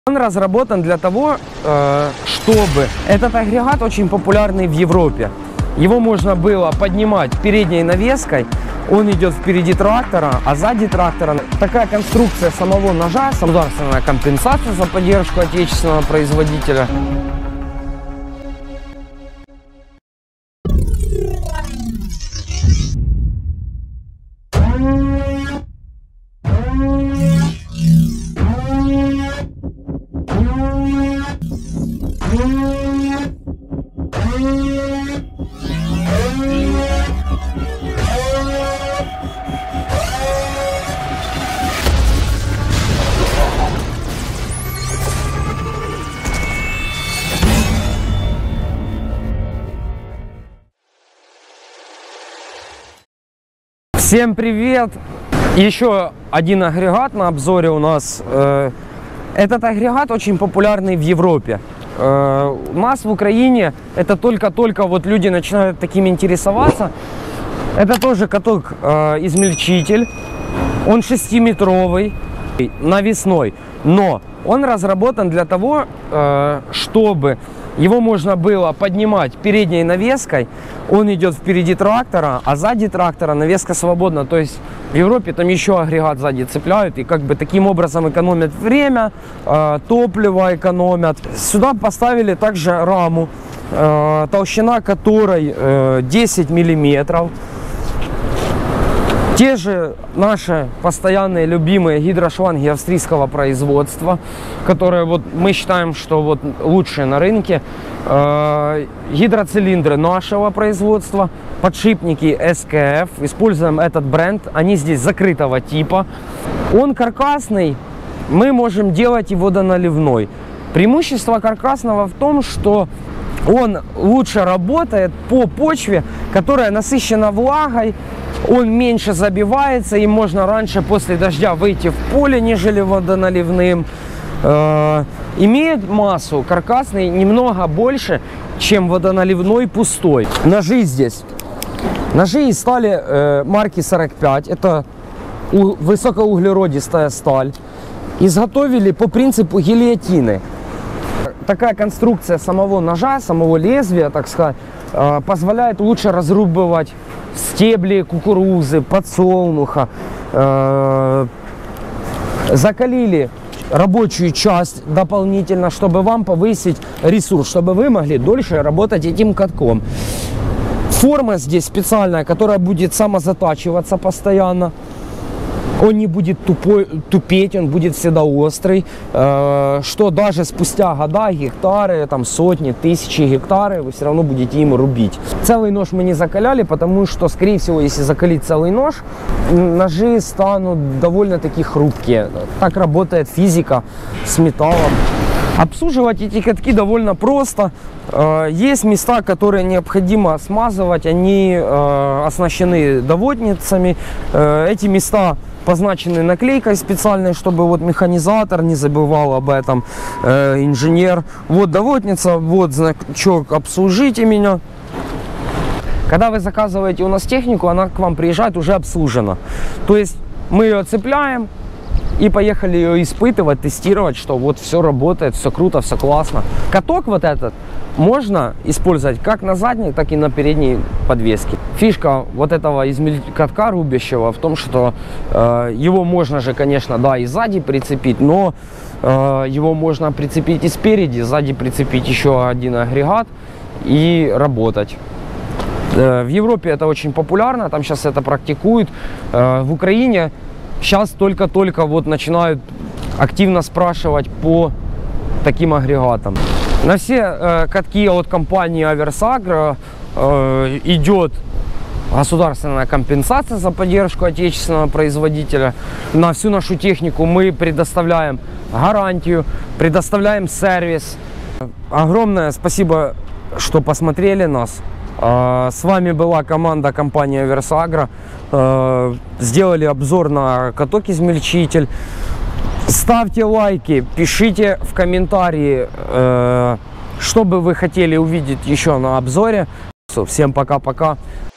Он разработан для того, чтобы... Этот агрегат очень популярный в Европе. Его можно было поднимать передней навеской. Он идет впереди трактора, а сзади трактора такая конструкция самого ножа, государственная компенсация за поддержку отечественного производителя. Всем привет! Еще один агрегат на обзоре у нас. Этот агрегат очень популярный в Европе. У нас в Украине это только-только вот люди начинают таким интересоваться. Это тоже каток-измельчитель. Он 6-метровый, навесной. Но он разработан для того, чтобы его можно было поднимать передней навеской. Он идет впереди трактора, а сзади трактора навеска свободна. То есть в Европе там еще агрегат сзади цепляют и как бы таким образом экономят время, топливо экономят. Сюда поставили также раму, толщина которой 10 миллиметров. Те же наши постоянные любимые гидрошланги австрийского производства, которые вот мы считаем, что вот лучшие на рынке. Гидроцилиндры нашего производства, подшипники SKF. Используем этот бренд. Они здесь закрытого типа. Он каркасный, мы можем делать и водоналивной. Преимущество каркасного в том, что он лучше работает по почве, которая насыщена влагой. Он меньше забивается, им можно раньше после дождя выйти в поле, нежели водоналивным. Имеет массу каркасный немного больше, чем водоналивной пустой. Ножи здесь. Ножи из стали марки 45. Это высокоуглеродистая сталь. Изготовили по принципу гильотины. Такая конструкция самого ножа, самого лезвия, так сказать, позволяет лучше разрубывать стебли кукурузы, подсолнуха. Закалили рабочую часть дополнительно, чтобы вам повысить ресурс, чтобы вы могли дольше работать этим катком. Форма здесь специальная, которая будет самозатачиваться постоянно. Он не будет тупеть, он будет всегда острый, что даже спустя года, гектары, там сотни, тысячи гектары, вы все равно будете им рубить. Целый нож мы не закаляли, потому что, скорее всего, если закалить целый нож, ножи станут довольно-таки хрупкие. Так работает физика с металлом. Обслуживать эти катки довольно просто. Есть места, которые необходимо смазывать, они оснащены доводницами. Эти места позначены наклейкой специальной, чтобы вот механизатор не забывал об этом, инженер. Вот доводница, вот значок «Обслужите меня». Когда вы заказываете у нас технику, она к вам приезжает уже обслужена. То есть мы ее цепляем и поехали ее испытывать, тестировать, что вот все работает, все круто, все классно. Каток вот этот можно использовать как на задней, так и на передней подвеске. Фишка вот этого катка рубящего в том, что его можно же, конечно, да, и сзади прицепить, но его можно прицепить и спереди, сзади прицепить еще один агрегат и работать. В Европе это очень популярно, там сейчас это практикуют. В Украине сейчас только-только вот начинают активно спрашивать по таким агрегатам. На все катки от компании Aversagra идет государственная компенсация за поддержку отечественного производителя. На всю нашу технику мы предоставляем гарантию, предоставляем сервис. Огромное спасибо, что посмотрели нас. С вами была команда компании Aversagra. Сделали обзор на каток-измельчитель. Ставьте лайки, пишите в комментарии, что бы вы хотели увидеть еще на обзоре. Всем пока-пока.